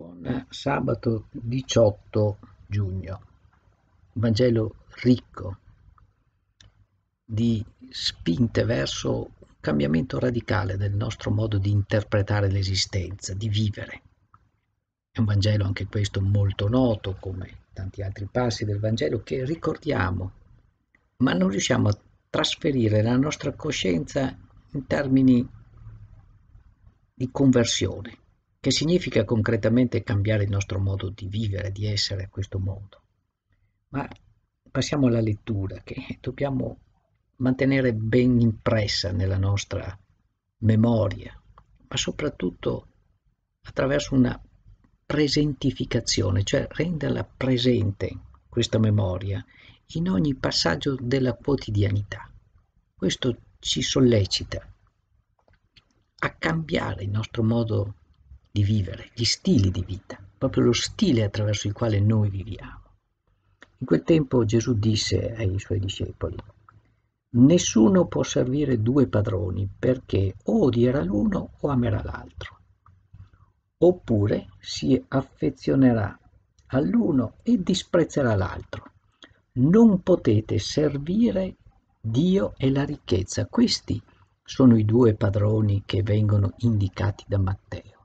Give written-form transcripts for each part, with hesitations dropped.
Buon sabato 18 giugno, Vangelo ricco di spinte verso un cambiamento radicale del nostro modo di interpretare l'esistenza, di vivere. È un Vangelo anche questo molto noto, come tanti altri passi del Vangelo che ricordiamo, ma non riusciamo a trasferire la nostra coscienza in termini di conversione, che significa concretamente cambiare il nostro modo di vivere, di essere a questo mondo. Ma passiamo alla lettura, che dobbiamo mantenere ben impressa nella nostra memoria, ma soprattutto attraverso una presentificazione, cioè renderla presente questa memoria in ogni passaggio della quotidianità. Questo ci sollecita a cambiare il nostro modo di vivere, gli stili di vita, proprio lo stile attraverso il quale noi viviamo. In quel tempo Gesù disse ai suoi discepoli: nessuno può servire due padroni, perché o odierà l'uno o amerà l'altro, oppure si affezionerà all'uno e disprezzerà l'altro. Non potete servire Dio e la ricchezza. Questi sono i due padroni che vengono indicati da Matteo.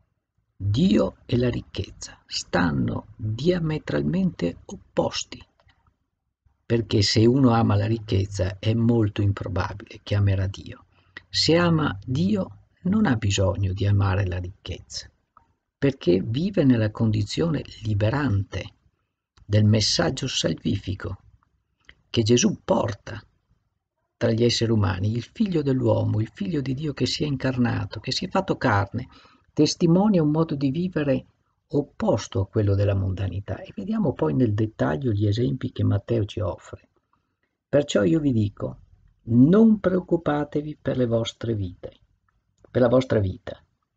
Dio e la ricchezza stanno diametralmente opposti, perché se uno ama la ricchezza è molto improbabile che amerà Dio. Se ama Dio non ha bisogno di amare la ricchezza, perché vive nella condizione liberante del messaggio salvifico che Gesù porta tra gli esseri umani, il figlio dell'uomo, il figlio di Dio che si è incarnato, che si è fatto carne, testimonia un modo di vivere opposto a quello della mondanità. E vediamo poi nel dettaglio gli esempi che Matteo ci offre. Perciò io vi dico, non preoccupatevi per le vostre vite, per la vostra vita,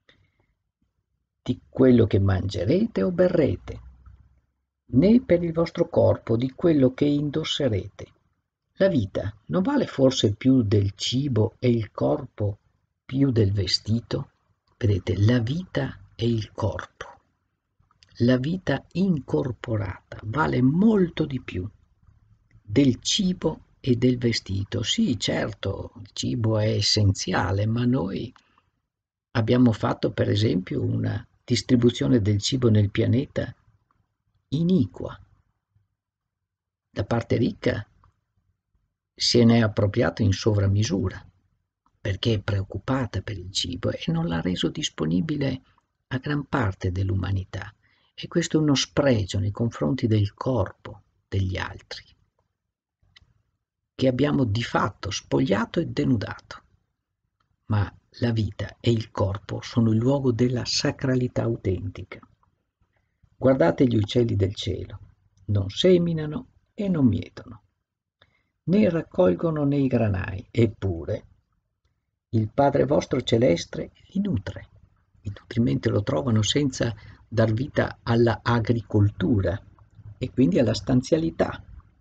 di quello che mangerete o berrete, né per il vostro corpo di quello che indosserete. La vita non vale forse più del cibo e il corpo più del vestito? Vedete, la vita e il corpo, la vita incorporata vale molto di più del cibo e del vestito. Sì, certo, il cibo è essenziale, ma noi abbiamo fatto per esempio una distribuzione del cibo nel pianeta iniqua. La parte ricca se ne è appropriata in sovrammisura, perché è preoccupata per il cibo e non l'ha reso disponibile a gran parte dell'umanità. E questo è uno spregio nei confronti del corpo degli altri, che abbiamo di fatto spogliato e denudato. Ma la vita e il corpo sono il luogo della sacralità autentica. Guardate gli uccelli del cielo, non seminano e non mietono, né raccolgono nei granai, eppure il Padre vostro celeste li nutre. Il nutrimento lo trovano senza dar vita alla agricoltura e quindi alla stanzialità.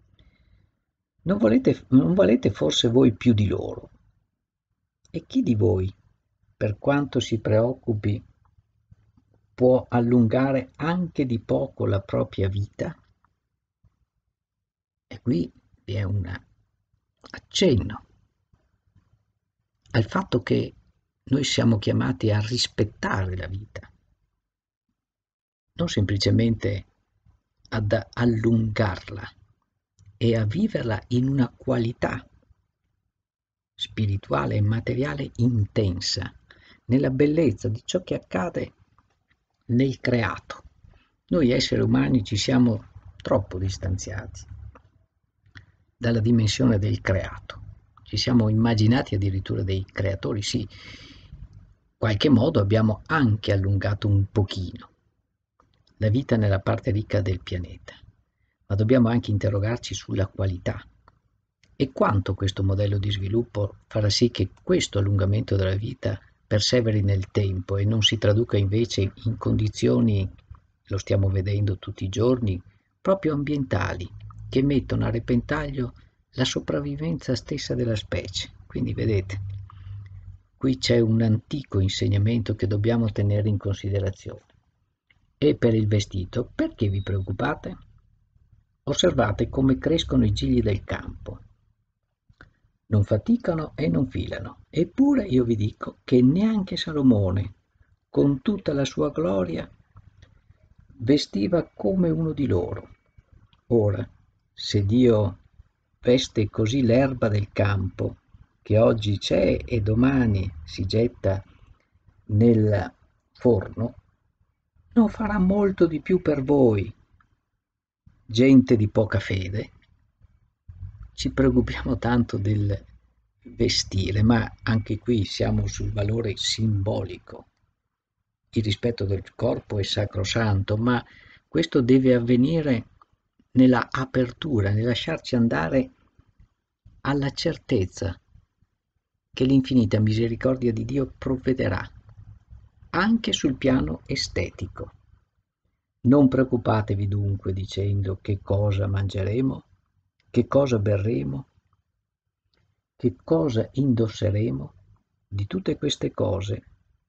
Non valete forse voi più di loro? E chi di voi, per quanto si preoccupi, può allungare anche di poco la propria vita? E qui vi è un accenno al fatto che noi siamo chiamati a rispettare la vita, non semplicemente ad allungarla e a viverla in una qualità spirituale e materiale intensa, nella bellezza di ciò che accade nel creato. Noi esseri umani ci siamo troppo distanziati dalla dimensione del creato. Ci siamo immaginati addirittura dei creatori, sì. In qualche modo abbiamo anche allungato un pochino la vita nella parte ricca del pianeta, ma dobbiamo anche interrogarci sulla qualità e quanto questo modello di sviluppo farà sì che questo allungamento della vita perseveri nel tempo e non si traduca invece in condizioni, lo stiamo vedendo tutti i giorni, proprio ambientali, che mettono a repentaglio la sopravvivenza stessa della specie. Quindi vedete, qui c'è un antico insegnamento che dobbiamo tenere in considerazione. E per il vestito, perché vi preoccupate? Osservate come crescono i gigli del campo. Non faticano e non filano. Eppure io vi dico che neanche Salomone, con tutta la sua gloria, vestiva come uno di loro. Ora, se Dio veste così l'erba del campo, che oggi c'è e domani si getta nel forno, non farà molto di più per voi, gente di poca fede. Ci preoccupiamo tanto del vestire, ma anche qui siamo sul valore simbolico. Il rispetto del corpo è sacrosanto, ma questo deve avvenire nella apertura, nel lasciarci andare alla certezza che l'infinita misericordia di Dio provvederà anche sul piano estetico. Non preoccupatevi dunque dicendo che cosa mangeremo, che cosa berremo, che cosa indosseremo. Di tutte queste cose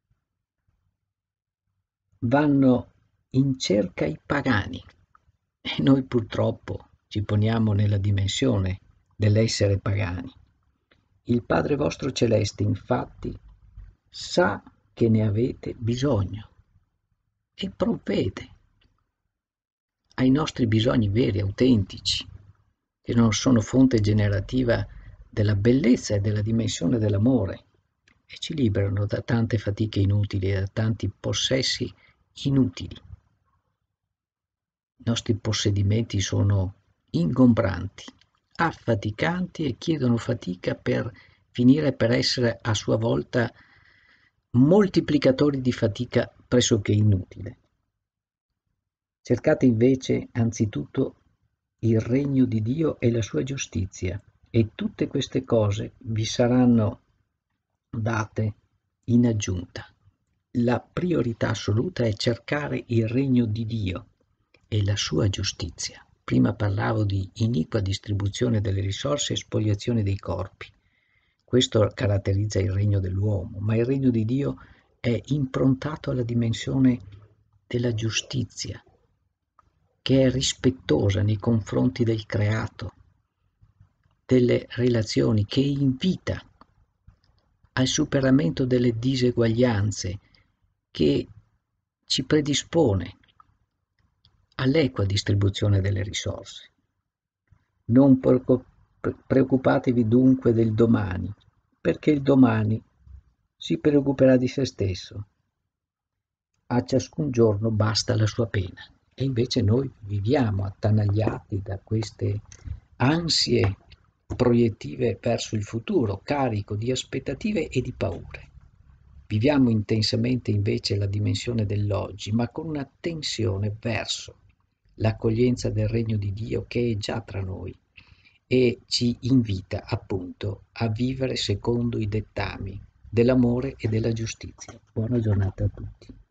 vanno in cerca i pagani e noi purtroppo ci poniamo nella dimensione dell'essere pagani. Il Padre vostro celeste infatti sa che ne avete bisogno e provvede ai nostri bisogni veri, autentici, che non sono fonte generativa della bellezza e della dimensione dell'amore e ci liberano da tante fatiche inutili e da tanti possessi inutili. I nostri possedimenti sono ingombranti, affaticanti e chiedono fatica per finire per essere a sua volta moltiplicatori di fatica pressoché inutile. Cercate invece anzitutto il regno di Dio e la sua giustizia, e tutte queste cose vi saranno date in aggiunta. La priorità assoluta è cercare il regno di Dio e la sua giustizia. Prima parlavo di iniqua distribuzione delle risorse e spoliazione dei corpi. Questo caratterizza il regno dell'uomo, ma il regno di Dio è improntato alla dimensione della giustizia, che è rispettosa nei confronti del creato, delle relazioni, che invita al superamento delle diseguaglianze, che ci predispone all'equa distribuzione delle risorse. Non preoccupatevi dunque del domani, perché il domani si preoccuperà di se stesso. A ciascun giorno basta la sua pena. E invece noi viviamo attanagliati da queste ansie proiettive verso il futuro, carico di aspettative e di paure. Viviamo intensamente invece la dimensione dell'oggi, ma con una tensione verso l'accoglienza del regno di Dio che è già tra noi e ci invita appunto a vivere secondo i dettami dell'amore e della giustizia. Buona giornata a tutti.